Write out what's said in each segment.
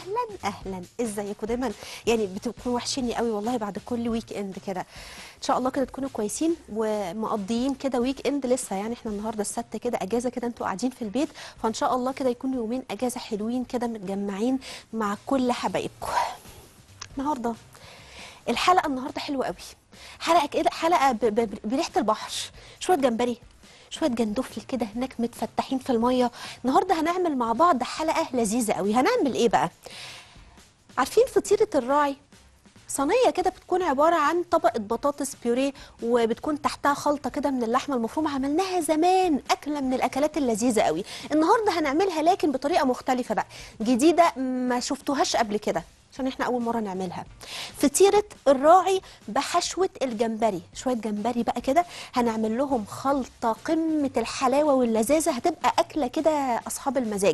اهلا اهلا، ازيكم؟ دايما يعني بتكونوا وحشيني قوي والله بعد كل ويك اند كده. ان شاء الله كده تكونوا كويسين ومقضيين كده ويك اند. لسه يعني احنا النهارده السبت كده اجازه كده، انتوا قاعدين في البيت، فان شاء الله كده يكونوا يومين اجازه حلوين كده متجمعين مع كل حبايبكم. النهارده الحلقه النهارده حلوه قوي، حلقه كده، حلقه بريحه البحر، شويه جمبري، شويه جندفل كده هناك متفتحين في الميه. النهارده هنعمل مع بعض حلقه لذيذه قوي. هنعمل ايه بقى؟ عارفين فطيره الراعي؟ صينيه كده بتكون عباره عن طبقه بطاطس بيوريه وبتكون تحتها خلطه كده من اللحمه المفرومه. عملناها زمان، اكله من الاكلات اللذيذه قوي. النهارده هنعملها لكن بطريقه مختلفه بقى، جديده ما شفتوهاش قبل كده عشان احنا اول مره نعملها. فطيره الراعي بحشوه الجمبري، شويه جمبري بقى كده هنعمل لهم خلطه قمه الحلاوه واللذاذه، هتبقى اكله كده اصحاب المزاج.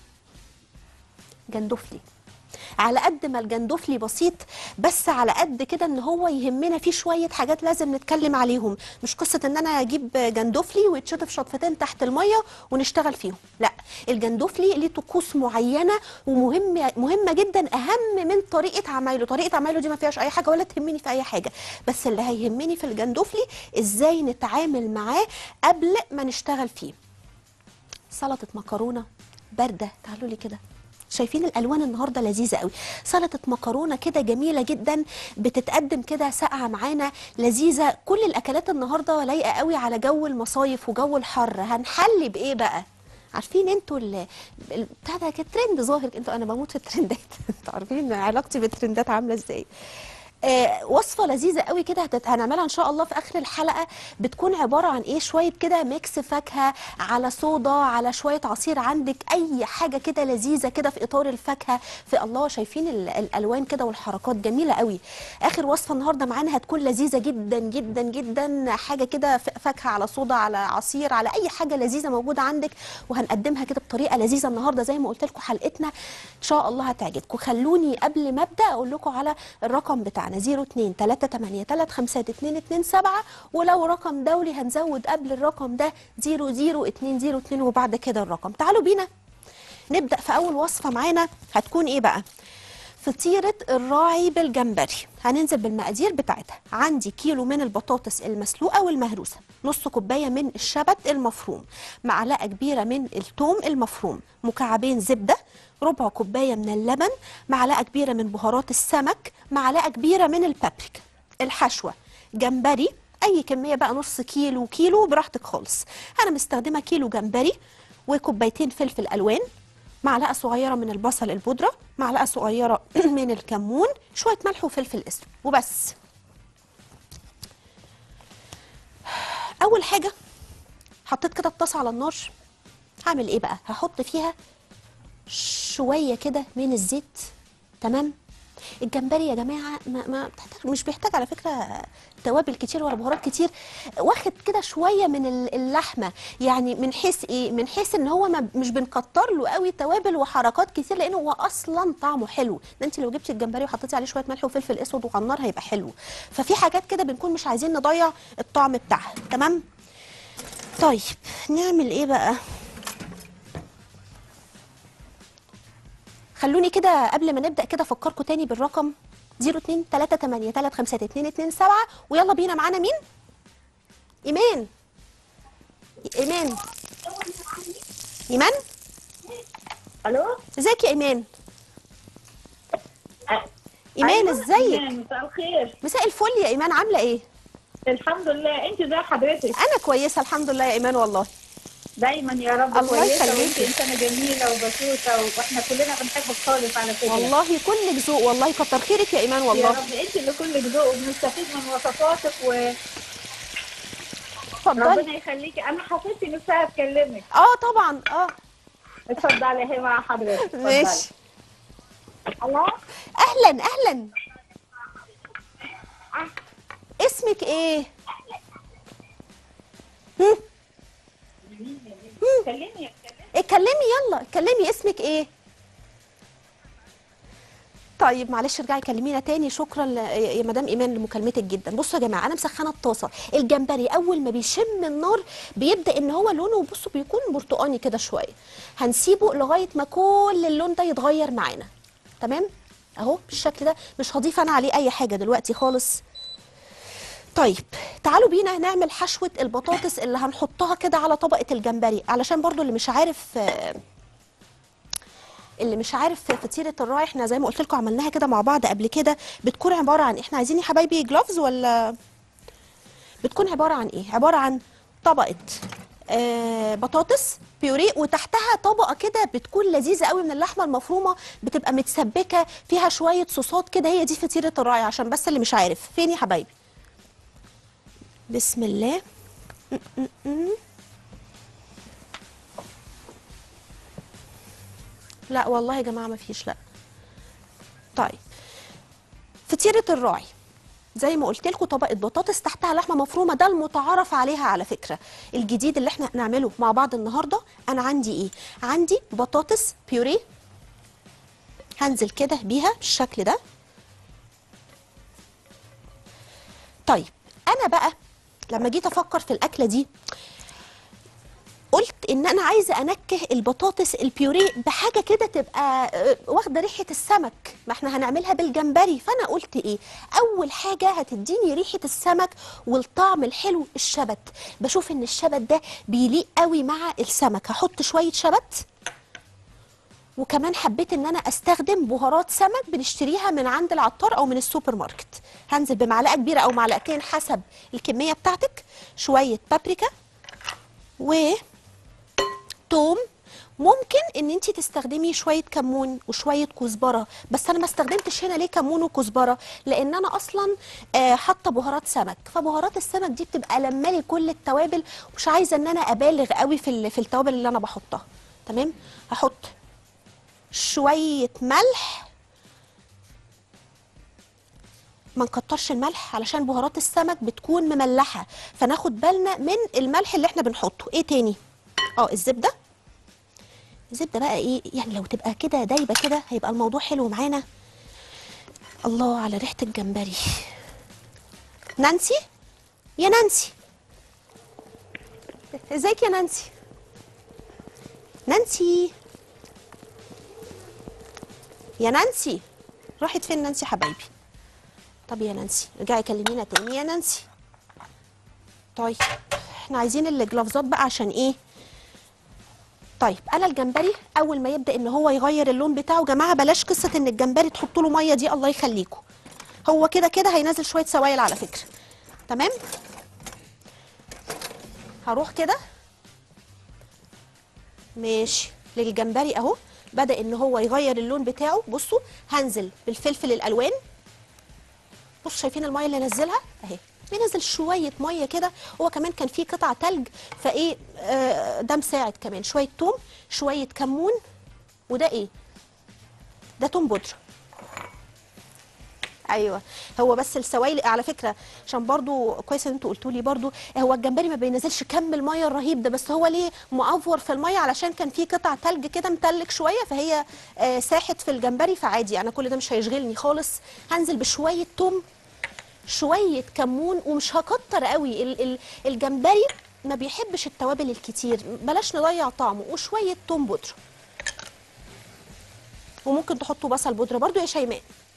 جندفلي، على قد ما الجندفلي بسيط بس على قد كده ان هو يهمنا فيه شويه حاجات لازم نتكلم عليهم. مش قصه ان انا اجيب جندفلي ويتشطف شطفتين تحت الميه ونشتغل فيهم، لا، الجندفلي ليه طقوس معينه ومهمه جدا، اهم من طريقه عمايله. طريقه عمايله دي ما فيهاش اي حاجه ولا تهمني في اي حاجه، بس اللي هيهمني في الجندفلي ازاي نتعامل معاه قبل ما نشتغل فيه. سلطه مكرونه بارده، تعالوا لي كده، شايفين الالوان النهارده لذيذه قوي. سلطه مكرونه كده جميله جدا بتتقدم كده ساقعه معانا، لذيذه. كل الاكلات النهارده لايقه قوي على جو المصايف وجو الحر. هنحلي بايه بقى؟ عارفين انتوا بتاع ده كده ترند ظاهر، انتوا انا بموت في الترندات انتوا عارفين علاقتي بالترندات عامله ازاي. وصفه لذيذه قوي كده هنعملها ان شاء الله في اخر الحلقه. بتكون عباره عن ايه؟ شويه كده ميكس فاكهه على صودا على شويه عصير، عندك اي حاجه كده لذيذه كده في اطار الفاكهه. في الله، شايفين الالوان كده والحركات جميله قوي. اخر وصفه النهارده معانا هتكون لذيذه جدا جدا جدا، حاجه كده فاكهه على صودا على عصير على اي حاجه لذيذه موجوده عندك، وهنقدمها كده بطريقه لذيذه النهارده. زي ما قلت لكم حلقتنا ان شاء الله هتعجبكم. خلوني قبل ما ابدا اقول لكم على الرقم بتاعنا 02 383 352 ولو رقم دولي هنزود قبل الرقم ده 00202 وبعد كده الرقم. تعالوا بينا نبدأ في أول وصفة معانا. هتكون إيه بقى؟ فطيرة الراعي بالجمبري. هننزل بالمقادير بتاعتها. عندي كيلو من البطاطس المسلوقة والمهروسة، نص كوباية من الشبت المفروم، معلقة كبيرة من الثوم المفروم، مكعبين زبدة، ربع كوباية من اللبن، معلقة كبيرة من بهارات السمك، معلقة كبيرة من البابريكا. الحشوة جمبري، أي كمية بقى، نص كيلو كيلو براحتك خالص. أنا مستخدمة كيلو جمبري وكوبايتين فلفل ألوان، معلقة صغيرة من البصل البودرة، معلقة صغيرة من الكمون، شوية ملح وفلفل اسود وبس. أول حاجة حطيت كده الطاسة على النار. هعمل إيه بقى؟ هحط فيها شوية كده من الزيت. تمام؟ الجمبري يا جماعه ما بتحتاج، مش بيحتاج على فكره توابل كتير ولا بهارات كتير، واخد كده شويه من اللحمه. يعني من حيث ايه؟ من حيث ان هو مش بنكتر له قوي توابل وحركات كتير، لانه هو اصلا طعمه حلو. ده انت لو جبتي الجمبري وحطيتي عليه شويه ملح وفلفل اسود وعلى النار هيبقى حلو. ففي حاجات كده بنكون مش عايزين نضيع الطعم بتاعها. تمام؟ طيب نعمل ايه بقى؟ خلوني كده قبل ما نبدأ كده افكركم تاني بالرقم 02 383 352 ويلا بينا. معانا مين؟ ايمان. ايمان، ايمان، الو، ازيك يا ايمان؟ ايمان ايوه ازيك؟ مساء الخير. مساء الفل يا ايمان، عامله ايه؟ الحمد لله، انت ازي حضرتك؟ انا كويسه الحمد لله يا ايمان والله. دايما يا رب الله كويسه، وانت يخليكي. انسانه جميله وبسيطه، واحنا كلنا بنحبك خالص على فكره. والله كلك ذوق، والله كتر خيرك يا ايمان يا والله. رب انت اللي كلك ذوق، وبنستفيد من وصفاتك اتفضلي. وربنا يخليكي. انا حسيت نفسها اتكلمك. اه طبعا اه. اتفضلي، هي مع حضرتك، اتفضلي. ماشي. الله، اهلا اهلا. اسمك ايه؟ كلمني. اتكلمي يلا اتكلمي، اسمك ايه؟ طيب معلش ارجعي كلمينا تاني. شكرا يا مدام ايمان لمكالمتك جدا. بصوا يا جماعه، انا مسخنه الطاسه. الجمبري اول ما بيشم النار بيبدا ان هو لونه، بصوا، بيكون برتقاني كده شويه. هنسيبه لغايه ما كل اللون ده يتغير معانا. تمام اهو بالشكل ده. مش هضيف انا عليه اي حاجه دلوقتي خالص. طيب تعالوا بينا نعمل حشوه البطاطس اللي هنحطها كده على طبقه الجمبري، علشان برضو اللي مش عارف فطيره الراعي، احنا زي ما قلت لكم عملناها كده مع بعض قبل كده. بتكون عباره عن، احنا عايزين يا حبايبي جلوفز ولا بتكون عباره عن ايه؟ عباره عن طبقه بطاطس بيوريه، وتحتها طبقه كده بتكون لذيذه قوي من اللحمه المفرومه، بتبقى متسبكه فيها شويه صوصات كده. هي دي فطيره الراعي، عشان بس اللي مش عارف. فين يا حبايبي؟ بسم الله. لا والله يا جماعه ما فيش، لا. طيب فطيره الراعي زي ما قلت لكم طبقه بطاطس تحتها لحمه مفرومه، ده المتعارف عليها على فكره. الجديد اللي احنا هنعمله مع بعض النهارده، انا عندي ايه؟ عندي بطاطس بيوريه، هنزل كده بيها بالشكل ده. طيب انا بقى لما جيت افكر في الاكله دي، قلت ان انا عايزه انكه البطاطس البيوريه بحاجه كده تبقى واخده ريحه السمك، ما احنا هنعملها بالجمبري. فانا قلت ايه؟ اول حاجه هتديني ريحه السمك والطعم الحلو الشبت. بشوف ان الشبت ده بيليق قوي مع السمك، هحط شويه شبت. وكمان حبيت ان انا استخدم بهارات سمك بنشتريها من عند العطار او من السوبر ماركت. هنزل بمعلقه كبيره او معلقتين حسب الكميه بتاعتك. شويه بابريكا و توم. ممكن ان انت تستخدمي شويه كمون وشويه كزبره، بس انا ما استخدمتش هنا. ليه كمون وكزبره؟ لان انا اصلا حاطه بهارات سمك، فبهارات السمك دي بتبقى لمالي كل التوابل، ومش عايزه ان انا ابالغ قوي في التوابل اللي انا بحطها. تمام. هحط شويه ملح، ما نكترش الملح علشان بهارات السمك بتكون مملحه، فناخد بالنا من الملح اللي احنا بنحطه. ايه تاني؟ الزبده. الزبده بقى ايه يعني، لو تبقى كده دايبه كده هيبقى الموضوع حلو معانا. الله على ريحه الجمبري. نانسي، يا نانسي، ازيك يا نانسي؟ نانسي، يا نانسي، راحت فين نانسي حبايبي؟ طب يا نانسي رجعي كلمينا تاني يا نانسي. طيب احنا عايزين الجلافزات بقى عشان ايه؟ طيب انا الجمبري اول ما يبدا ان هو يغير اللون بتاعه، جماعه بلاش قصه ان الجمبري تحطوا له ميه دي، الله يخليكم. هو كده كده هينزل شويه سوائل على فكره. تمام. هروح كده ماشي للجمبري اهو، بدا ان هو يغير اللون بتاعه. بصوا هنزل بالفلفل الالوان. بصوا شايفين الميه اللي نزلها اهي، بينزل شويه ميه كده. هو كمان كان فيه قطع تلج، فايه ده مساعد. كمان شويه توم، شويه كمون، وده ايه؟ ده توم بودره. ايوه، هو بس السوائل على فكره، عشان برضو كويس ان انتوا قلتوا لي برضو، هو الجمبري ما بينزلش كم الميه الرهيب ده، بس هو ليه مأفور في الميه علشان كان فيه قطع تلج كده متلج شويه، فهي ساحت في الجمبري. فعادي انا كل ده مش هيشغلني خالص. هنزل بشويه توم، شويه كمون، ومش هكتر قوي. الجمبري ما بيحبش التوابل الكتير، بلاش نضيع طعمه. وشويه توم بودره، وممكن تحطوا بصل بودره برضو يا شيماء.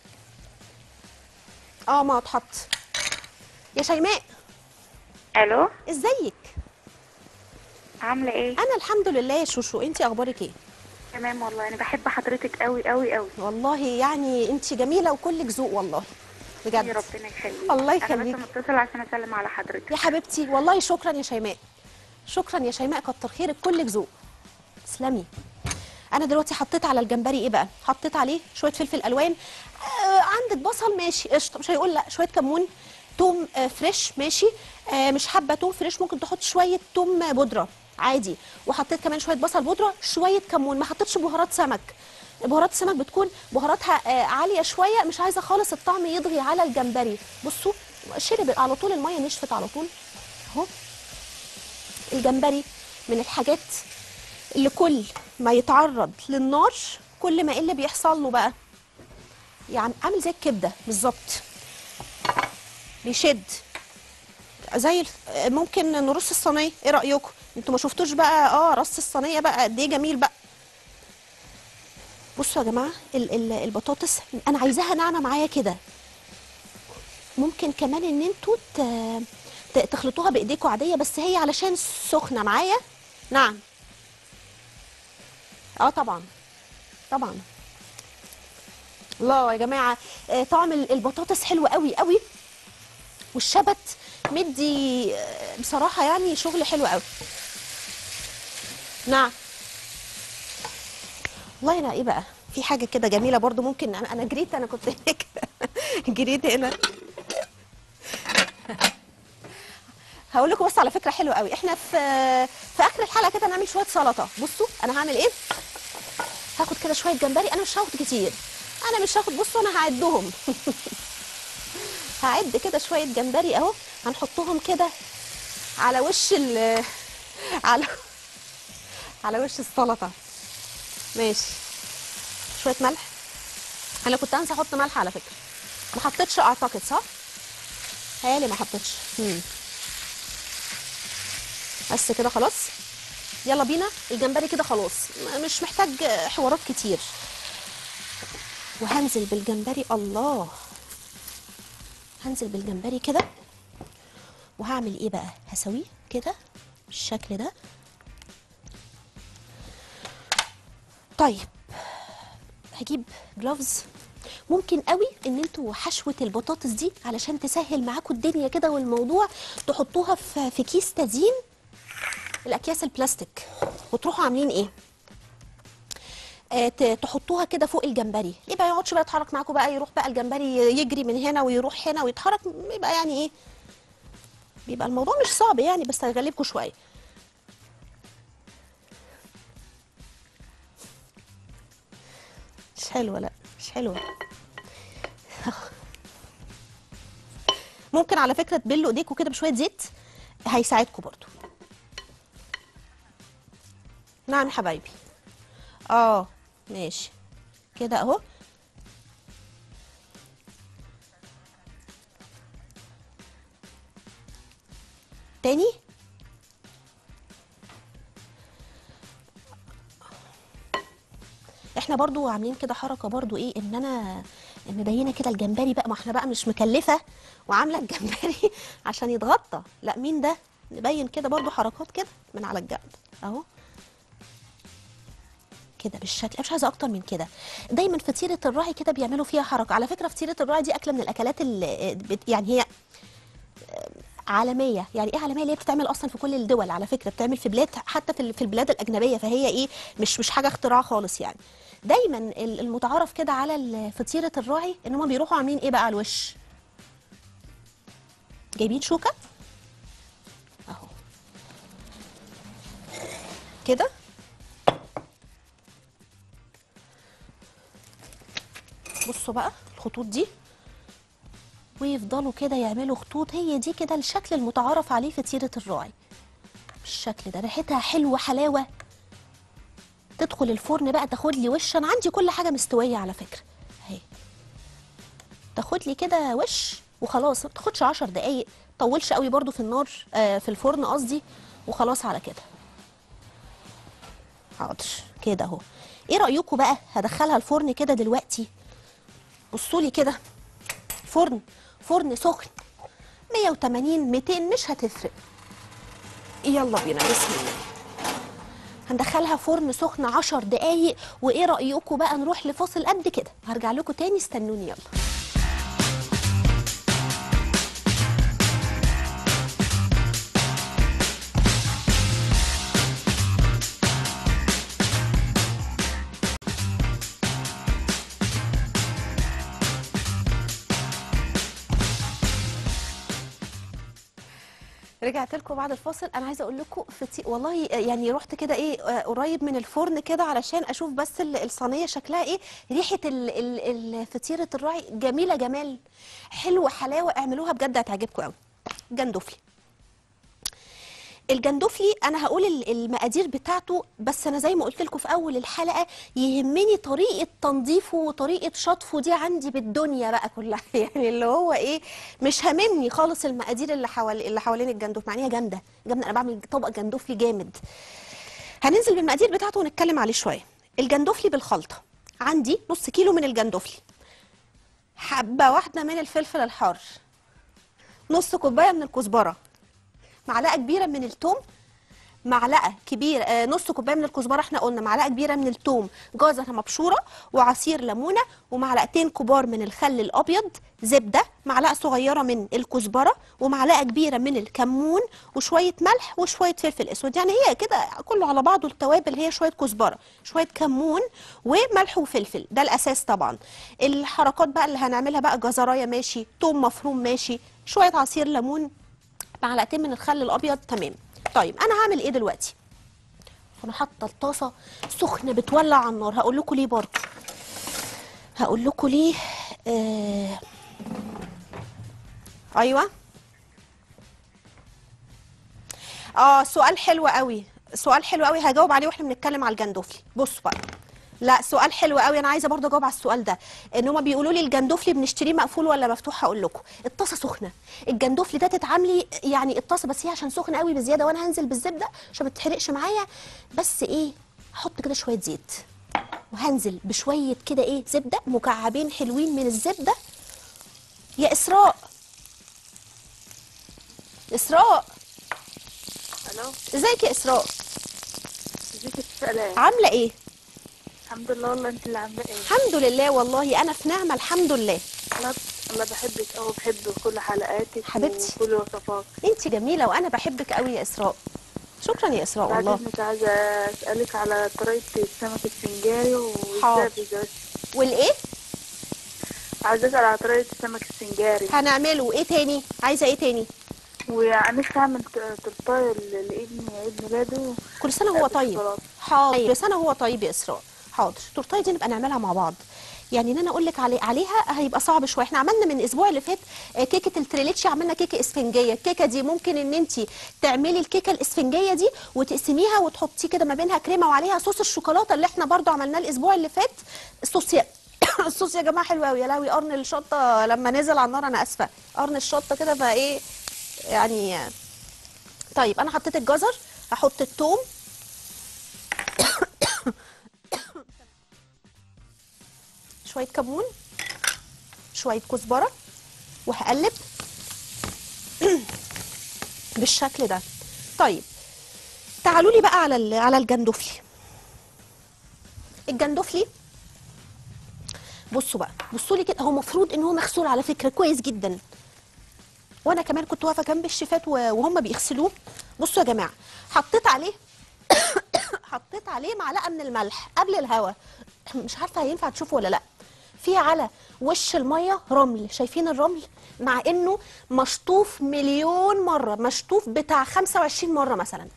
ما اتحط يا شيماء. الو، ازيك؟ عامله ايه؟ انا الحمد لله يا شوشو، انتي اخبارك ايه؟ تمام والله، انا بحب حضرتك قوي قوي قوي. والله يعني انتي جميله وكلك ذوق والله يا بجد. ربنا يخليك. الله انا يخليك بس متصله عشان اسلم على يا حضرتك. حبيبتي. والله شكرا يا شيماء، شكرا يا شيماء، كتر خيرك، كلك ذوق. تسلمي. انا دلوقتي حطيت على الجمبري ايه بقى؟ حطيت عليه شويه فلفل الوان. عندك بصل ماشي قشطه، مش هيقول لا. شويه كمون، توم فريش ماشي. مش حابه توم فريش ممكن تحط شويه توم بودره عادي. وحطيت كمان شويه بصل بودره، شويه كمون. ما حطيتش بهارات سمك. بهارات السمك بتكون بهاراتها عاليه شويه، مش عايزه خالص الطعم يضغي على الجمبري. بصوا شرب على طول الميه، نشفت على طول اهو. الجمبري من الحاجات اللي كل ما يتعرض للنار كل ما اللي بيحصل له بقى، يعني عامل زي الكبده بالظبط، بيشد زي ممكن نرص الصينيه. ايه رايكم؟ انتوا ما شفتوش بقى رص الصينيه بقى قد ايه جميل بقى. بصوا يا جماعه البطاطس انا عايزاها ناعمه معايا كده. ممكن كمان ان انتوا تخلطوها بايديكوا عاديه، بس هي علشان سخنه معايا. نعم. اه طبعا طبعا. الله يا جماعه، طعم البطاطس حلو قوي قوي، والشبت مدي بصراحه يعني شغل حلو قوي. نعم. والله انا ايه بقى، في حاجه كده جميله برضو ممكن انا جريت، انا كنت هيك جريت هنا. هقول لكم بس على فكره حلوه قوي، احنا في اخر الحلقه كده نعمل شويه سلطه. بصوا انا هعمل ايه، هاخد كده شويه جمبري، انا مش هاخد كتير، انا مش هاخد، بصوا انا هعدهم هعد كده شويه جمبري اهو، هنحطهم كده على وش على على وش السلطه. ماشي. شويه ملح، انا كنت هنسى احط ملح على فكره، ما حطيتش اعتقد، صح؟ هيالي ما حطيتش. بس كده خلاص، يلا بينا. الجمبري كده خلاص مش محتاج حوارات كتير، وهنزل بالجمبري. الله، هنزل بالجمبري كده، وهعمل ايه بقى، هسويه كده بالشكل ده. طيب هجيب جلوفز. ممكن قوي ان انتوا حشوه البطاطس دي علشان تسهل معاكم الدنيا كده والموضوع، تحطوها في كيس تزيين، الاكياس البلاستيك، وتروحوا عاملين ايه، تحطوها كده فوق الجمبري. ليه بقى يقعدش بقى يتحرك معاكم بقى، يروح بقى الجمبري يجري من هنا ويروح هنا ويتحرك، يبقى يعني ايه، بيبقى الموضوع مش صعب يعني، بس هيغلبكم شويه. مش حلوه، لا مش حلوه. ممكن على فكره تبلوا ايديكم كده بشويه زيت، هيساعدكم برضو. نعم يا حبايبي. اه ماشي كده اهو. تاني. احنا برضو عاملين كده حركه برضو ايه، ان انا مبينه كده الجمبري بقى، ما احنا بقى مش مكلفه وعامله الجمبري عشان يتغطى، لا مين ده، نبين كده برضو حركات كده من على الجنب اهو كده بالشكل، مش عايزه اكتر من كده. دايما فطيره الراعي كده بيعملوا فيها حركه. على فكره فطيره الراعي دي اكله من الاكلات اللي يعني هي عالميه. يعني ايه عالميه؟ اللي هي بتتعمل اصلا في كل الدول على فكره، بتتعمل في بلاد، حتى في البلاد الاجنبيه، فهي ايه، مش حاجه اختراع خالص يعني. دايما المتعارف كده على فطيره الراعي ان هم بيروحوا عاملين ايه بقى على الوش، جايبين شوكه اهو كده، بصوا بقى الخطوط دي، ويفضلوا كده يعملوا خطوط. هي دي كده الشكل المتعارف عليه فطيره الراعي، بالشكل ده. ريحتها حلوه حلاوه. تدخل الفرن بقى تاخد لي وش، انا عندي كل حاجه مستويه على فكره اهي، تاخد لي كده وش وخلاص، ما بتاخدش 10 دقايق، طولش قوي برضو في النار، في الفرن قصدي، وخلاص على كده. حاضر كده اهو. ايه رايكم بقى، هدخلها الفرن كده دلوقتي. بصوا لي كده، فرن سخن 180 200 مش هتفرق. يلا بينا، بسم الله. هندخلها فرن سخن 10 دقايق، وايه رايكم بقى نروح لفاصل قد كده، هرجع لكم تاني، استنوني يلا. رجعت لكم بعد الفاصل. انا عايزه اقول لكم والله يعني رحت كده ايه قريب من الفرن كده علشان اشوف بس الصينيه شكلها ايه. ريحه فطيره الراعي جميله جمال، حلوه حلاوه، اعملوها بجد هتعجبكم قوي. جندوفلي، الجندوفلي انا هقول المقادير بتاعته، بس انا زي ما قلت لكم في اول الحلقه، يهمني طريقه تنظيفه وطريقه شطفه، دي عندي بالدنيا بقى كلها يعني اللي هو ايه، مش هاممني خالص المقادير اللي حوالين الجندوف، مع ان هي جامده جامده، انا بعمل طبق جندوفلي جامد. هننزل بالمقادير بتاعته ونتكلم عليه شويه. الجندوفلي بالخلطه، عندي نص كيلو من الجندفلي، حبه واحده من الفلفل الحار، نص كوبايه من الكزبره، معلقه كبيره من الثوم، معلقه كبيره نص كوبايه من الكزبره احنا قلنا، معلقه كبيره من الثوم، جزره مبشوره، وعصير ليمونه، ومعلقتين كبار من الخل الابيض، زبده، معلقه صغيره من الكزبره، ومعلقه كبيره من الكمون، وشويه ملح وشويه فلفل اسود. يعني هي كده كله على بعضه التوابل، هي شويه كزبره، شويه كمون، وملح وفلفل، ده الاساس طبعا. الحركات بقى اللي هنعملها بقى، جزرايه ماشي، ثوم مفروم ماشي، شويه عصير ليمون، معلقتين من الخل الابيض، تمام. طيب انا هعمل ايه دلوقتي؟ انا حاطه الطاسه سخنه بتولع على النار، هقول لكم ليه برضه، هقول لكم ليه. ايوه، سؤال حلو قوي، سؤال حلو قوي، هجاوب عليه واحنا بنتكلم على الجندوفلي. بصوا بقى، لا سؤال حلو قوي، انا عايزه برضه اجاوب على السؤال ده. ان هما بيقولوا لي الجندوفلي بنشتريه مقفول ولا مفتوح، هقول لكم الطاسه سخنه، الجندوفلي ده تتعاملي يعني الطاسه، بس هي عشان سخنه قوي بزياده، وانا هنزل بالزبده عشان ما تتحرقش معايا، بس ايه، هحط كده شويه زيت، وهنزل بشويه كده ايه زبده، مكعبين حلوين من الزبده. يا اسراء، اسراء، الو، ازيك يا اسراء؟ ازيك يا سلام؟ عامله ايه؟ الحمد لله، والله انت اللي عامله ايه؟ الحمد لله، والله انا في نعمه الحمد لله. الله، الله بحبك قوي، بحب كل حلقاتك حبيبتي، وكل وصفاتك. انت جميله وانا بحبك قوي يا اسراء. شكرا يا اسراء بعد والله. اذنك عايزه اسالك على طريقه السمك السنجاري حاضر. وازاي بيجهز. والايه؟ عايزه اسال على طريقه السمك السنجاري، هنعمله ايه تاني؟ عايزه ايه تاني؟ ونفسي اعمل تورتايه لابني عيد ميلاده كل سنه هو طيب. بالشوكولاته. حاضر، كل سنه هو طيب يا اسراء. حاضر، التورتايه دي نبقى نعملها مع بعض. يعني ان انا اقول لك عليها هيبقى صعب شويه. احنا عملنا من الاسبوع اللي فات كيكه التريليتشي، عملنا كيكه اسفنجيه. الكيكه دي ممكن ان انت تعملي الكيكه الاسفنجيه دي وتقسميها وتحطي كده ما بينها كريمه وعليها صوص الشوكولاته اللي احنا برضو عملناه الاسبوع اللي فات. الصوص الصوص يا جماعه حلو قوي، يا لهوي، قرن الشطه لما نزل على النار، انا اسفه، قرن الشطه كده بقى ايه يعني. طيب انا حطيت الجزر، هحط الثوم، شويه كمون، شويه كزبره، وهقلب بالشكل ده. طيب تعالوا لي بقى على الجندفلي. الجندفلي بصوا بقى، بصوا لي كده، هو المفروض ان هو مغسول على فكره كويس جدا، وانا كمان كنت واقفه جنب الشيفات وهم بيغسلوه. بصوا يا جماعه، حطيت عليه حطيت عليه معلقه من الملح قبل الهوا، مش عارفه هينفع تشوفوا ولا لا. في على وش الميه رمل، شايفين الرمل؟ مع انه مشطوف مليون مره، مشطوف بتاع 25 مره مثلا.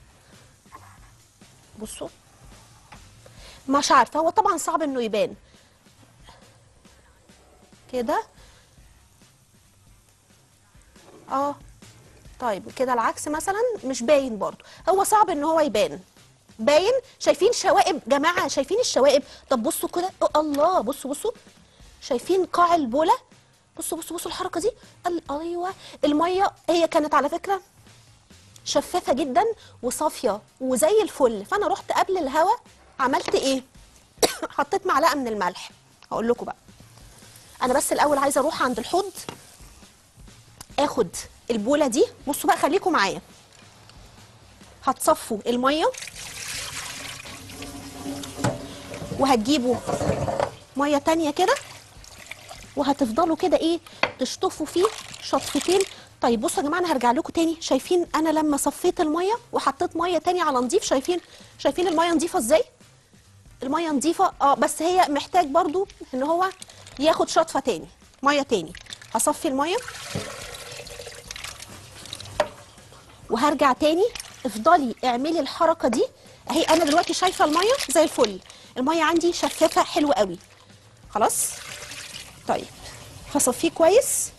بصوا، مش عارفه، هو طبعا صعب انه يبان كده. طيب كده العكس مثلا مش باين برضو، هو صعب ان هو يبان. باين؟ شايفين شوائب جماعه؟ شايفين الشوائب؟ طب بصوا كده، الله، بصوا بصوا، شايفين قاع البوله؟ بصوا بصوا بصوا الحركه دي، ايوه. الميه هي كانت على فكره شفافه جدا وصافيه وزي الفل، فانا رحت قبل الهوا عملت ايه؟ حطيت معلقه من الملح. هقول لكم بقى، انا بس الاول عايزه اروح عند الحوض اخد البوله دي. بصوا بقى، خليكم معايا، هتصفوا الميه وهتجيبوا ميه تانية كده، وهتفضلوا كده ايه تشطفوا فيه شطفتين. طيب بصوا يا جماعه، انا هرجع لكم تاني. شايفين انا لما صفيت الميه وحطيت ميه تانية على نضيف، شايفين الميه نضيفه ازاي؟ الميه نضيفه، بس هي محتاج برضو ان هو ياخد شطفه تاني، ميه تاني. هصفي الميه وهرجع تاني. افضلي اعملي الحركه دي اهي. انا دلوقتي شايفه الميه زي الفل، الميه عندي شفافه حلوه قوي. خلاص، طيب هصفيه كويس،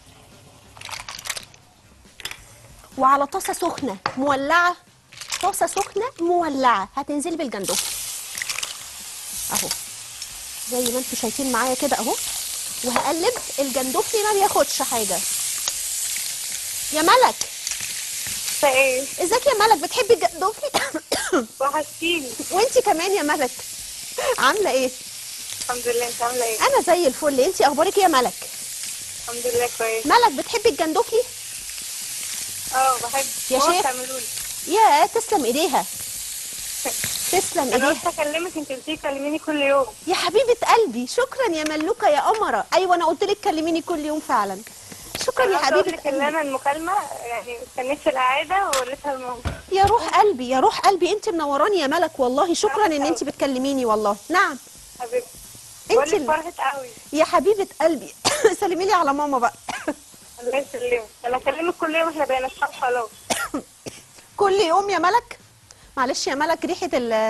وعلى طاسه سخنه مولعه، طاسه سخنه مولعه هتنزلي بالجندوفلي اهو زي ما انتم شايفين معايا كده اهو، وهقلب. الجندوفلي ما بياخدش حاجه. يا ملك، ايه؟ ازيك يا ملك؟ بتحبي الجندوفلي؟ وحشتيني. وانتي كمان يا ملك، عامله ايه؟ الحمد لله، انت عامله ايه؟ انا زي الفل. انتي اخبارك ايه يا ملك؟ الحمد لله كويس. ملك بتحبي الجندوفلي؟ بحب. يا ماما شيخ. بتعملولي. يا تسلم ايديها. تسلم انا ايديها قلت اكلمك، انت قلتي كلميني كل يوم. يا حبيبه قلبي. شكرا يا ملوكه يا قمره. ايوه انا قلت لك كلميني كل يوم فعلا. شكرا انا يا قلت اقول حبيبه لك ان قلبي. انا المكالمه يعني استنيت القعده ووريتها لماما. يا روح قلبي يا روح قلبي، انت منوراني يا ملك والله. شكرا ان انت أوي. بتكلميني والله. نعم. حبيبتي. انت بقول لك فرحت قوي. يا حبيبه قلبي. سلمي لي على ماما بقى. الله يسلمك، انا اكلمك كل يوم، احنا بقينا اصحاب خلاص. كل يوم يا ملك. معلش يا ملك ريحه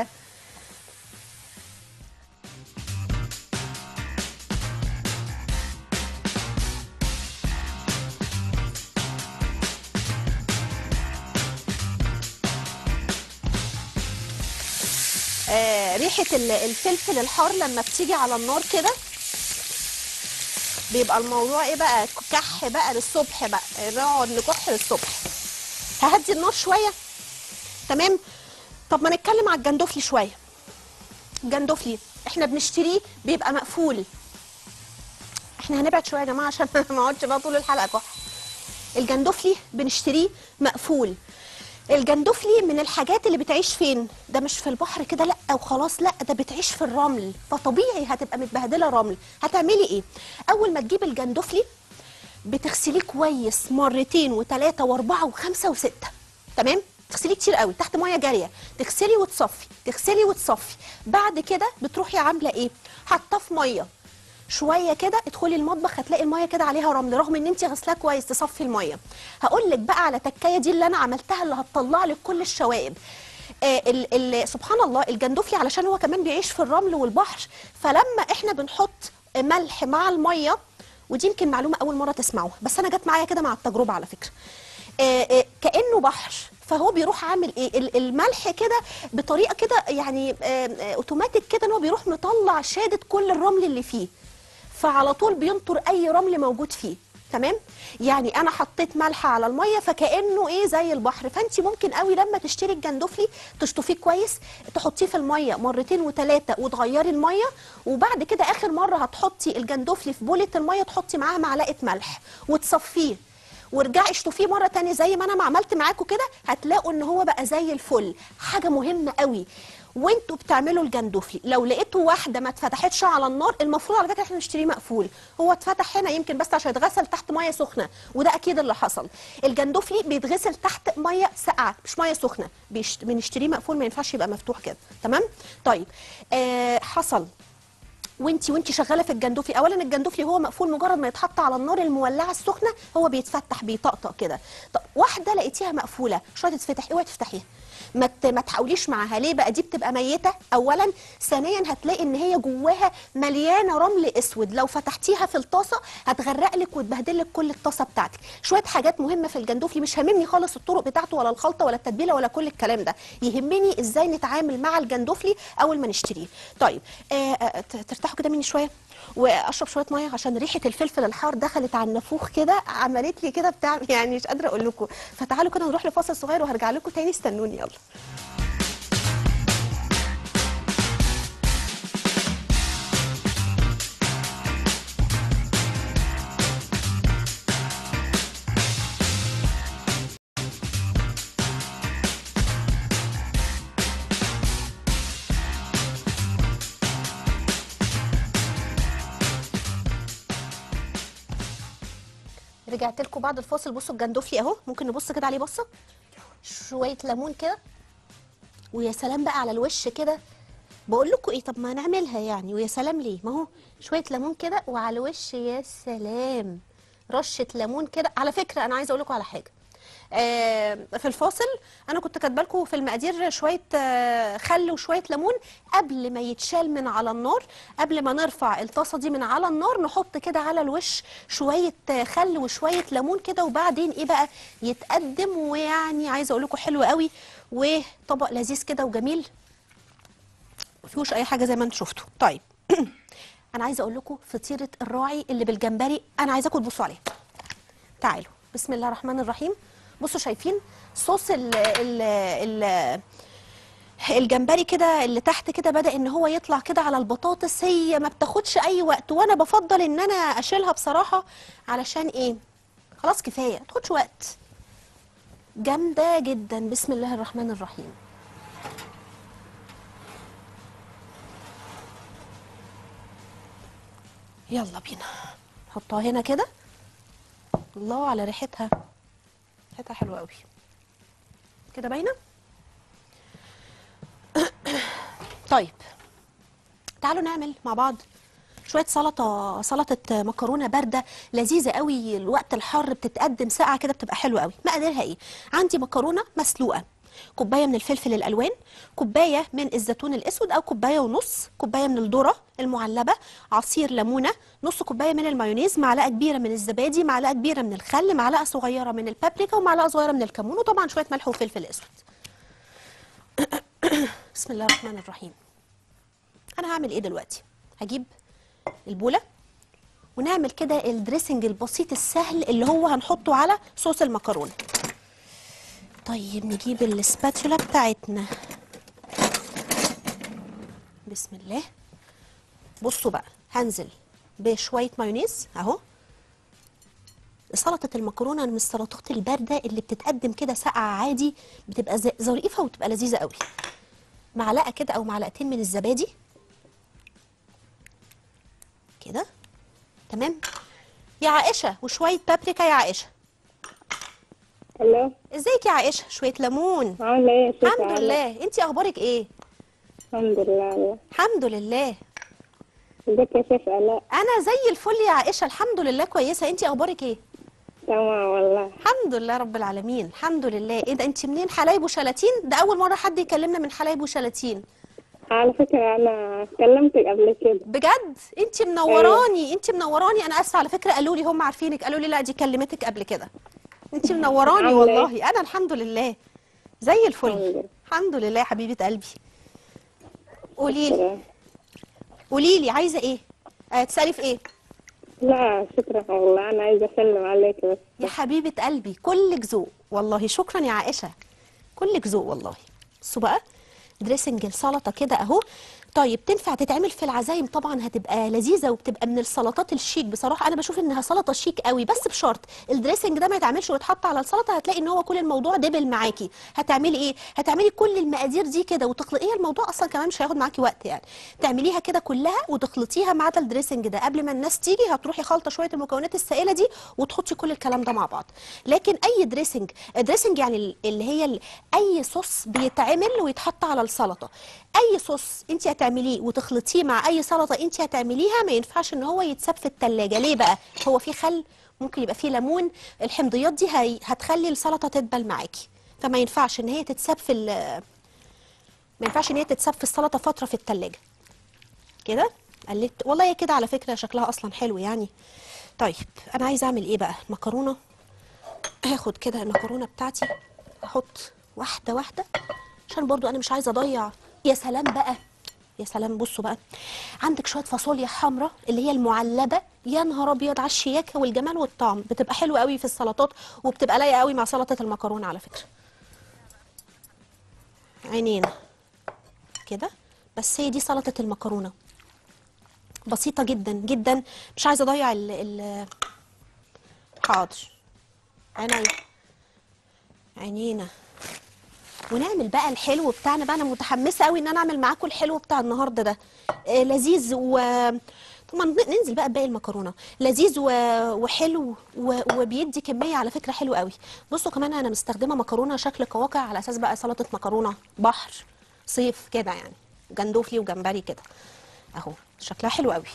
ريحه الفلفل الحار لما بتيجي على النار كده بيبقى الموضوع ايه بقى؟ كح بقى للصبح بقى، نقعد نكح للصبح. ههدي النار شويه. تمام. طب ما نتكلم على الجندوفلي شويه. الجندوفلي احنا بنشتريه بيبقى مقفول. احنا هنبعد شويه يا جماعه عشان ما اقعدش بقى طول الحلقه كح. الجندوفلي بنشتريه مقفول. الجندوفلي من الحاجات اللي بتعيش فين؟ ده مش في البحر كده لا وخلاص، لا ده بتعيش في الرمل، فطبيعي هتبقى متبهدله رمل. هتعملي ايه؟ اول ما تجيب الجندوفلي بتغسليه كويس مرتين وثلاثه واربعه وخمسه وسته. تمام؟ تغسليه كتير قوي تحت ميه جاريه، تغسلي وتصفي تغسلي وتصفي. بعد كده بتروحي عامله ايه؟ حاطاه في ميه شويه كده. ادخلي المطبخ هتلاقي الميه كده عليها رمل رغم ان انت غسلاه كويس. تصفي الميه. هقول لك بقى على تكايه دي اللي انا عملتها اللي هتطلع لك كل الشوائب. سبحان الله الجندوفلي علشان هو كمان بيعيش في الرمل والبحر، فلما احنا بنحط ملح مع الميه، ودي يمكن معلومه اول مره تسمعوها بس انا جت معايا كده مع التجربه على فكره. كانه بحر، فهو بيروح عامل ايه؟ الملح كده بطريقه كده يعني اوتوماتيك كده ان هو بيروح مطلع شادد كل الرمل اللي فيه، فعلى طول بينطر اي رمل موجود فيه. تمام؟ يعني انا حطيت ملح على الميه فكانه ايه؟ زي البحر. فانت ممكن قوي لما تشتري الجندوفلي تشطفيه كويس، تحطيه في الميه مرتين وثلاثه وتغيري الميه، وبعد كده اخر مره هتحطي الجندوفلي في بوله الميه تحطي معاها معلقه ملح وتصفيه، وارجعي اشطفيه مره تانية زي ما انا ما عملت معاكم كده، هتلاقوا ان هو بقى زي الفل. حاجه مهمه قوي وانتوا بتعملوا الجندوفلي، لو لقيتوا واحده ما اتفتحتش على النار، المفروض على فكره احنا نشتريه مقفول. هو اتفتح هنا يمكن بس عشان يتغسل تحت ميه سخنه، وده اكيد اللي حصل. الجندوفلي بيتغسل تحت ميه ساقعه مش ميه سخنه. بنشتريه مقفول، ما ينفعش يبقى مفتوح كده. تمام؟ طيب حصل وانتي شغاله في الجندوفلي. اولا الجندوفلي هو مقفول، مجرد ما يتحط على النار المولعه السخنه هو بيتفتح بيطقطق كده. طب واحده لقيتيها مقفوله مش راضيه تتفتح، اوعي تفتحيها. ما تحاوليش معاها. ليه بقى؟ دي بتبقى ميته اولا. ثانيا هتلاقي ان هي جواها مليانه رمل اسود، لو فتحتيها في الطاسه هتغرق لك وتبهدل لك كل الطاسه بتاعتك. شويه حاجات مهمه في الجندوفلي. مش هاممني خالص الطرق بتاعته ولا الخلطه ولا التتبيله ولا كل الكلام ده، يهمني ازاي نتعامل مع الجندوفلي اول ما نشتريه. طيب ترتاحوا كده مني شويه واشرب شويه ميه عشان ريحه الفلفل الحار دخلت على النافوخ كده، عملت لي كده بتاع يعني مش قادره اقول لكم. فتعالوا كده نروح لفاصل صغير وهرجع لكم تاني، استنوني يلا. رجعت لكم بعد الفاصل. بصوا الجندوفلي اهو، ممكن نبص كده عليه بصه. شويه ليمون كده ويا سلام بقى على الوش كده. بقول لكم ايه؟ طب ما نعملها يعني ويا سلام. ليه؟ ما هو شويه ليمون كده وعلى الوش يا سلام. رشه ليمون كده. على فكره انا عايزه اقول لكم على حاجه. في الفاصل انا كنت كاتبه لكم في المقادير شويه خل وشويه ليمون قبل ما يتشال من على النار. قبل ما نرفع الطاسه دي من على النار نحط كده على الوش شويه خل وشويه ليمون كده، وبعدين ايه بقى؟ يتقدم. ويعني عايزه اقول لكم حلو قوي وطبق لذيذ كده وجميل ما فيهوش اي حاجه زي ما انتم شفتوا. طيب انا عايزه اقول لكم فطيره الراعي اللي بالجمبري، انا عايزاكم تبصوا عليها. تعالوا بسم الله الرحمن الرحيم. بصوا شايفين صوص الجمبري كده اللي تحت كده بدأ ان هو يطلع كده على البطاطس، هي ما بتاخدش اي وقت، وانا بفضل ان انا اشيلها بصراحة. علشان ايه؟ خلاص كفاية، ما تاخدش وقت. جامدة جدا. بسم الله الرحمن الرحيم. يلا بينا نحطها هنا كده. الله على ريحتها، ريحتها حلوة قوي كده باينة. طيب تعالوا نعمل مع بعض شوية سلطة مكرونة باردة لذيذة قوي. الوقت الحر بتتقدم ساقعة كده بتبقى حلوة قوي. مقاديرها ايه؟ عندي مكرونة مسلوقة، كوباية من الفلفل الألوان، كوباية من الزيتون الأسود أو كوباية ونص، كوباية من الذرة المعلبة، عصير ليمونة، نص كوباية من المايونيز، معلقة كبيرة من الزبادي، معلقة كبيرة من الخل، معلقة صغيرة من البابريكا، ومعلقة صغيرة من الكمون، وطبعا شوية ملح وفلفل أسود. بسم الله الرحمن الرحيم. أنا هعمل إيه دلوقتي؟ هجيب البولة ونعمل كده الدريسنج البسيط السهل اللي هو هنحطه على صوص المكرونة. طيب نجيب السباتولا بتاعتنا. بسم الله. بصوا بقى، هنزل بشوية مايونيز اهو. سلطة المكرونة من السلطات الباردة اللي بتتقدم كده ساقعة عادي، بتبقى ظريفة وتبقى لذيذة قوي. معلقة كده او معلقتين من الزبادي كده، تمام يا عائشة، وشوية بابريكا يا عائشة. الو، ازيك يا عائشة؟ شوية ليمون. عامله ايه يا شيخة؟ الحمد لله، انتي اخبارك ايه؟ الحمد لله. الحمد لله. ازيك يا شيخ الاء؟ انا زي الفل يا عائشة، الحمد لله كويسة. انتي اخبارك ايه؟ تمام والله. الحمد لله رب العالمين، الحمد لله. ايه ده، انتي منين؟ حلايب وشلاتين؟ ده اول مرة حد يكلمنا من حلايب وشلاتين. على فكره انا كلمتك قبل كده. بجد؟ انتي منوراني، انتي منوراني. انا اسفة على فكرة، قالوا لي هم عارفينك، قالوا لي لا دي كلمتك قبل كده. انتي منوراني عامله ايه؟ والله. انا الحمد لله زي الفل. الحمد لله. الحمد لله يا حبيبة قلبي. قولي لي، شكرا. قولي لي عايزة ايه؟ تسألي في ايه؟ لا شكرا والله، انا عايزه اسلم عليك بس. يا حبيبة قلبي كلك ذوق والله. شكرا يا عائشة، كلك ذوق والله. بصوا بقى دريسنج السلطة كده اهو. طيب تنفع تتعمل في العزايم طبعا، هتبقى لذيذة وبتبقى من السلطات الشيك. بصراحة انا بشوف انها سلطة شيك قوي، بس بشرط الدريسنج ده ما يتعملش ويتحط على السلطة. هتلاقي ان هو كل الموضوع دبل معاكي. هتعملي ايه؟ هتعملي كل المقادير دي كده وتخلطيها. الموضوع اصلا كمان مش هياخد معاكي وقت يعني. تعمليها كده كلها وتخلطيها مع الدريسنج ده. قبل ما الناس تيجي هتروحي خالطة شوية المكونات السائلة دي وتحطي كل الكلام ده مع بعض. لكن اي دريسنج يعني اللي هي اي صوص بيتعمل ويتحط على السلطة. اي صوص انت هتعمليه وتخلطيه مع اي سلطه انت هتعمليها ما ينفعش ان هو يتساب في التلاجة. ليه بقى؟ هو فيه خل، ممكن يبقى فيه ليمون، الحمضيات دي هتخلي السلطه تدبل معاكي. فما ينفعش ان هي تتساب في ما ينفعش ان هي تتساب في السلطه فتره في التلاجة كده. قلت والله هي كده على فكره شكلها اصلا حلو يعني. طيب انا عايزه اعمل ايه بقى؟ المكرونه. هاخد كده المكرونه بتاعتي احط واحده واحده عشان برضو انا مش عايزه اضيع. يا سلام بقى، يا سلام. بصوا بقى، عندك شويه فاصوليا حمراء اللي هي المعلبه، يا نهار ابيض على الشياكه والجمال والطعم. بتبقى حلوه قوي في السلطات وبتبقى لايقه قوي مع سلطه المكرونه على فكره. عينينا كده. بس هي دي سلطه المكرونه، بسيطه جدا جدا. مش عايزه اضيع حاضر عينيا، عينينا. ونعمل بقى الحلو بتاعنا بقى. انا متحمسه قوي ان انا اعمل معاكم الحلو بتاع النهارده ده. لذيذ طبعا ننزل بقى بباقي المكرونه. لذيذ وحلو وبيدي كميه على فكره حلوه قوي. بصوا كمان انا مستخدمه مكرونه شكل قواقع على اساس بقى سلطه مكرونه بحر صيف كده يعني، جندوفلي وجمبري كده اهو. شكلها حلو قوي.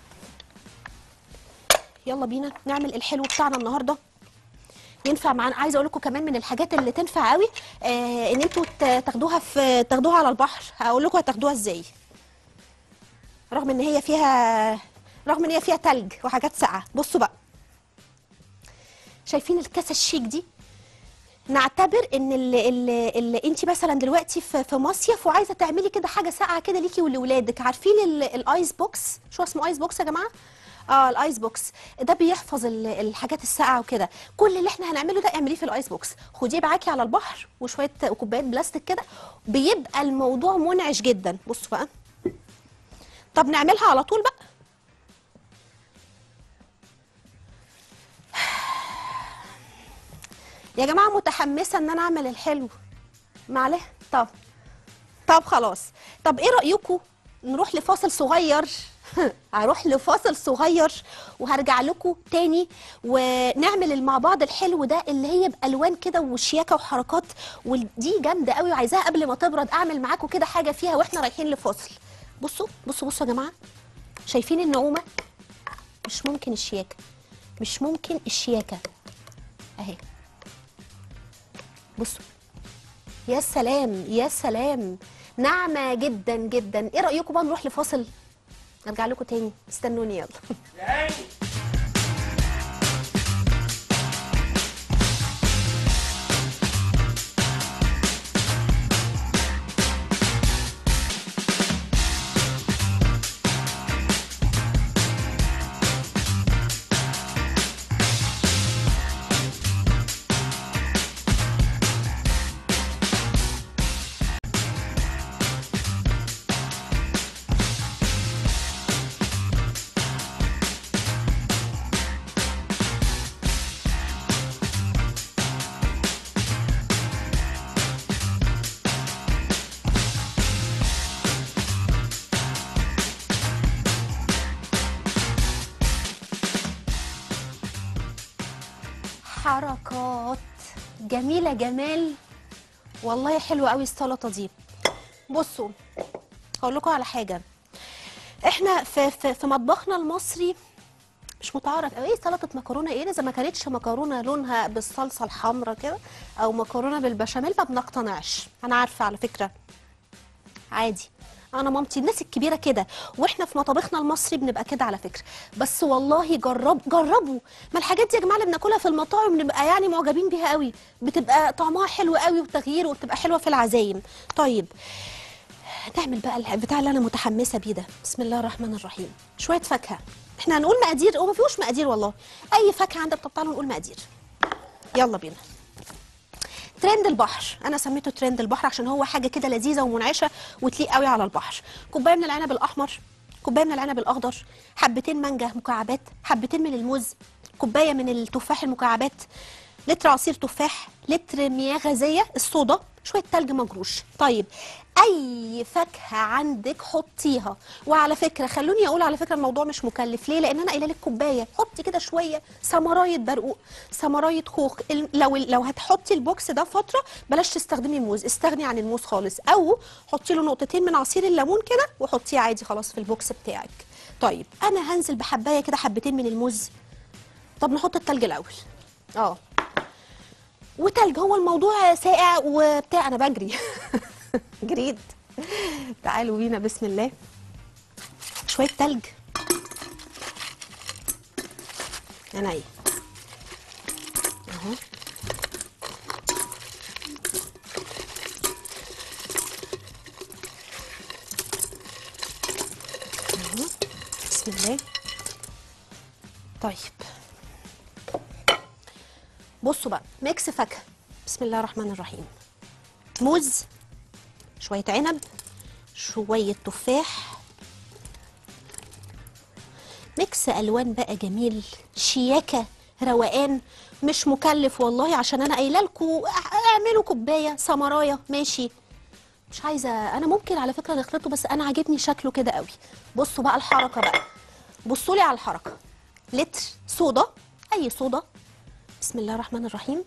يلا بينا نعمل الحلو بتاعنا النهارده. ينفع معانا. عايزه اقول لكم كمان من الحاجات اللي تنفع قوي ان انتوا تاخدوها على البحر. هقول لكم هتاخدوها ازاي. رغم ان هي فيها تلج وحاجات ساقعه. بصوا بقى، شايفين الكاسه الشيك دي؟ نعتبر ان اللي انت مثلا دلوقتي في مصيف وعايزه تعملي كده حاجه ساقعه كده ليكي ولولادك. عارفين الايس بوكس؟ شو اسمه ايس بوكس يا جماعه؟ الايس بوكس ده بيحفظ الحاجات الساقعه وكده. كل اللي احنا هنعمله ده اعمليه في الايس بوكس، خديه معاكي على البحر وشويه كوبايات بلاستيك كده، بيبقى الموضوع منعش جدا. بصوا بقى، طب نعملها على طول بقى. يا جماعه متحمسه ان انا اعمل الحلو معلش. طب خلاص، طب ايه رايكم نروح لفاصل صغير؟ هروح لفاصل صغير وهرجع لكم تاني ونعمل مع بعض الحلو ده اللي هي بالوان كده وشياكه وحركات، ودي جامده قوي وعايزاها قبل ما تبرد اعمل معاكم كده حاجه فيها واحنا رايحين لفاصل. بصوا بصوا بصوا يا جماعه، شايفين النعومه؟ مش ممكن الشياكه، مش ممكن الشياكه اهي. بصوا يا سلام يا سلام، ناعمه جدا جدا. ايه رايكم بقى نروح لفاصل؟ ارجع لكم تاني، استنوني يلا. حركات جميله جمال، والله حلوه قوي السلطه دي. بصوا هقول لكم على حاجه، احنا في مطبخنا المصري مش متعارف قوي ايه سلطه مكرونه ايه، اذا ما كانتش مكرونه لونها بالصلصه الحمراء كده او مكرونه بالبشاميل ما بنقتنعش. انا عارفه على فكره، عادي، انا مامتي الناس الكبيره كده، واحنا في مطابخنا المصري بنبقى كده على فكره. بس والله جربوا، ما الحاجات دي يا جماعه اللي بناكلها في المطاعم بنبقى يعني معجبين بيها قوي، بتبقى طعمها حلو قوي وتغيير وبتبقى حلوه في العزايم. طيب نعمل بقى البتاع اللي انا متحمسه بيه ده. بسم الله الرحمن الرحيم. شويه فاكهه، احنا هنقول مقادير وما فيهوش مقادير والله، اي فاكهه عندك. طب تعالوا نقول مقادير، يلا بينا. ترند البحر، انا سميته ترند البحر عشان هو حاجه كده لذيذه ومنعشه وتليق قوي على البحر. كوبايه من العنب الاحمر، كوبايه من العنب الاخضر، حبتين مانجا مكعبات، حبتين من الموز، كوبايه من التفاح المكعبات، لتر عصير تفاح، لتر مياه غازيه، الصودا، شويه تلج مجروش. طيب اي فاكهه عندك حطيها. وعلى فكره خلوني اقول على فكره الموضوع مش مكلف، ليه؟ لان انا قايله لك كوبايه حطي كده شويه ثمرايه برقوق، ثمرايه خوخ. لو هتحطي البوكس ده فتره بلاش تستخدمي موز، استغني عن الموز خالص، او حطي له نقطتين من عصير الليمون كده وحطيه عادي خلاص في البوكس بتاعك. طيب انا هنزل بحبايه كده، حبتين من الموز. طب نحط التلج الاول، وتلج، هو الموضوع ساقع وبتاع، انا بجري جريت. تعالوا بينا، بسم الله. شويه تلج، انا ايه اهو. بسم الله. طيب بصوا بقى، ميكس فاكهه. بسم الله الرحمن الرحيم. موز، شويه عنب، شويه تفاح، ميكس الوان بقى جميل، شياكه، روقان، مش مكلف والله. عشان انا قايله لكم اعملوا كوبايه ثمرايه ماشي، مش عايزه انا ممكن على فكره نخلطه، بس انا عاجبني شكله كده قوي. بصوا بقى الحركه بقى، بصوا لي على الحركه. لتر صودا، اي صودا. بسم الله الرحمن الرحيم.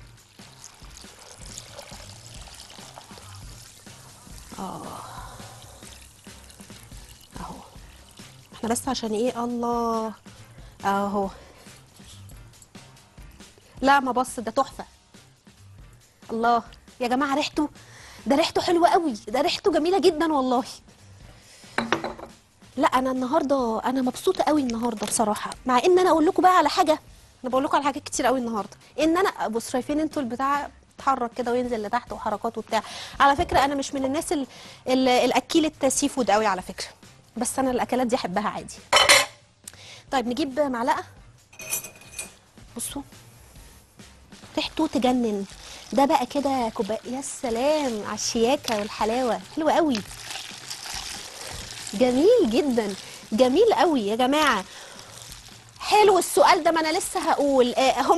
اهو احنا بس عشان ايه، الله اهو. لا ما بص، ده تحفه. الله يا جماعه، ريحته، ده ريحته حلوه قوي، ده ريحته جميله جدا والله. لا انا النهارده انا مبسوطه قوي النهارده بصراحه، مع ان انا اقول لكم بقى على حاجه، انا بقول لكم على حاجات كتير قوي النهارده. ان انا بص، شايفين انتوا البتاع يتحرك كده وينزل لتحت وحركات وبتاع. على فكره انا مش من الناس الاكيله سي فود قوي على فكره، بس انا الاكلات دي احبها عادي. طيب نجيب معلقه. بصوا ريحته تجنن. ده بقى كده كوبايه، يا سلام على الشياكه والحلاوه، حلوه قوي، جميل جدا، جميل قوي يا جماعه. حلو السؤال ده، ما انا لسه هقول هم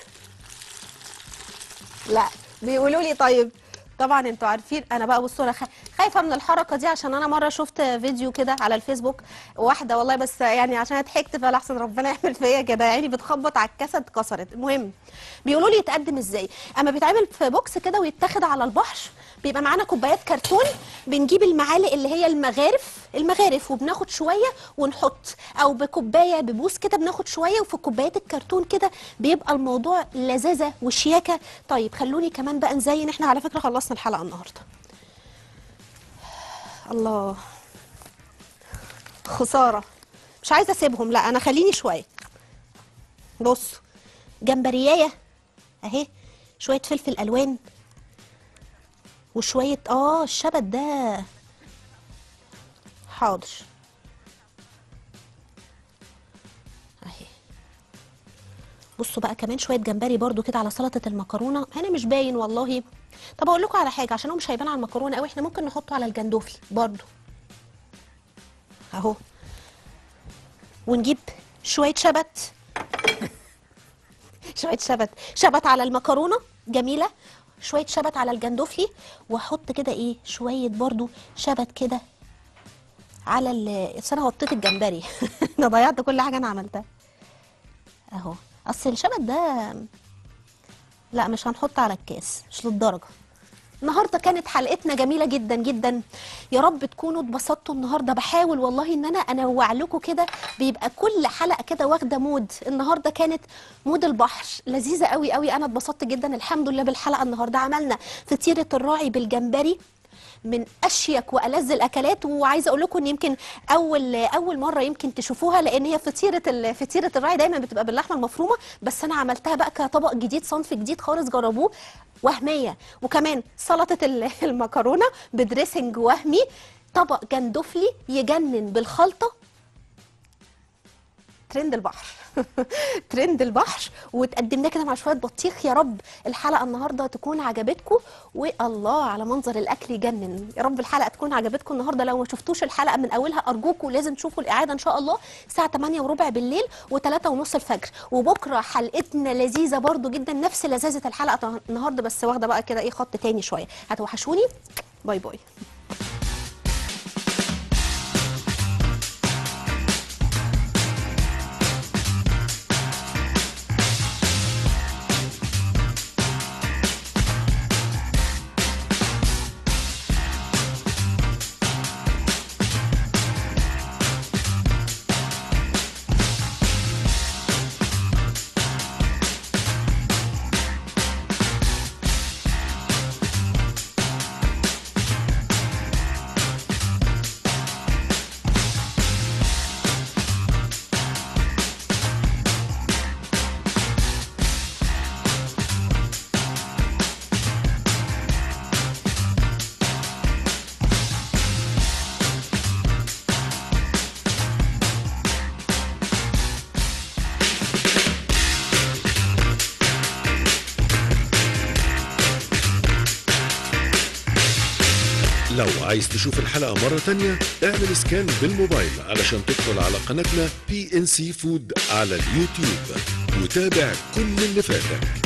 لا بيقولوا لي طيب. طبعا انتوا عارفين انا بقى، بصوا انا خايفه من الحركه دي، عشان انا مره شفت فيديو كده على الفيسبوك، واحده والله بس يعني عشان ضحكت، فلحسن ربنا يعمل فيا كده، يعني بتخبط على الكاسه اتكسرت. المهم بيقولوا لي يتقدم ازاي. اما بيتعمل في بوكس كده ويتاخد على البحر، بيبقى معانا كوبايات كرتون، بنجيب المعالق اللي هي المغارف وبناخد شويه ونحط، او بكوبايه ببوس كده بناخد شويه، وفي كوبايات الكرتون كده بيبقى الموضوع لذاذه وشياكه. طيب خلوني كمان بقى نزين، احنا على فكره خلصنا الحلقه النهارده. الله، خساره، مش عايزه اسيبهم، لا انا خليني شويه. بصوا جمبريايه اهي، شويه فلفل الوان، وشويه الشبت ده، حاضر اهي. بصوا بقى كمان شويه جمبري برضو كده على سلطه المكرونه، هنا مش باين والله. طب اقول لكم على حاجه، عشان هو مش هيبان على المكرونه قوي، احنا ممكن نحطه على الجندوفلي برضو اهو، ونجيب شويه شبت شويه شبت على المكرونه جميله، شويه شبت على الجندوفلي، واحط كده ايه شويه برضو شبت كده على انا غطيت الجمبري انا ضيعت كل حاجه انا عملتها اهو. اصل الشبت ده لا مش هنحط على الكاس، مش للدرجه. النهارده كانت حلقتنا جميله جدا جدا، يا رب تكونوا اتبسطتوا النهارده. بحاول والله ان انا انوع لكم كده، بيبقى كل حلقه كده واخده مود. النهارده كانت مود البحر، لذيذه قوي قوي، انا اتبسطت جدا الحمد لله بالحلقه. النهارده عملنا فطيره الراعي بالجمبري، من اشيك والذ الاكلات، وعايزه اقول لكم ان يمكن اول مره يمكن تشوفوها، لان هي فطيره الراعي دايما بتبقى باللحمه المفرومه، بس انا عملتها بقى كطبق جديد، صنف جديد خالص، جربوه، وهميه. وكمان سلطه المكرونه بدريسنج وهمي، طبق جندفلي يجنن بالخلطه، ترند البحر ترند البحر، وتقدمنا كده مع شويه بطيخ. يا رب الحلقه النهارده تكون عجبتكم، والله على منظر الاكل يجنن. يا رب الحلقه تكون عجبتكم النهارده. لو ما شفتوش الحلقه من اولها ارجوكم لازم تشوفوا الاعاده ان شاء الله الساعه 8:15 بالليل و3:30 الفجر. وبكره حلقتنا لذيذه برضو جدا، نفس لذاذه الحلقه النهارده، بس واخده بقى كده ايه خط تاني شويه. هتوحشوني، باي باي. لو عايز تشوف الحلقة مرة تانية اعمل سكان بالموبايل علشان تدخل على قناتنا PNC Food على اليوتيوب، وتابع كل اللي فاتك.